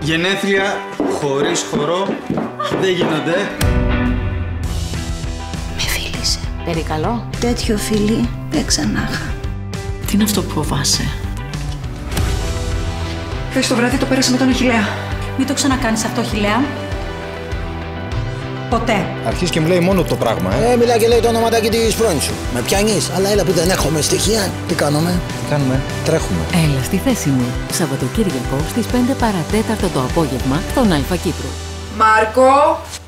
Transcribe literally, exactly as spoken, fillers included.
Γενέθλια χωρίς χορό δεν γίνονται. Με φίλησε. Περικαλώ. Τέτοιο φίλι δεν ξανάχα. Τι είναι αυτό που φοβάσαι? Χθες το βράδυ το πέρασα με τον Αχιλλέα. Μην το ξανακάνεις αυτό, Αχιλλέα. Ποτέ. Αρχίζει και μου λέει μόνο το πράγμα, ε. Ε, μιλά και λέει το ονοματάκι της πρώην σου. Με πιάνεις, αλλά έλα που δεν έχουμε στοιχεία. Τι κάνουμε? Τι κάνουμε? Τρέχουμε. Έλα στη θέση μου. Σαββατοκύριακο στις πέντε παρατέταρτο το απόγευμα στον Αλφα Κύπρου. Μάρκο!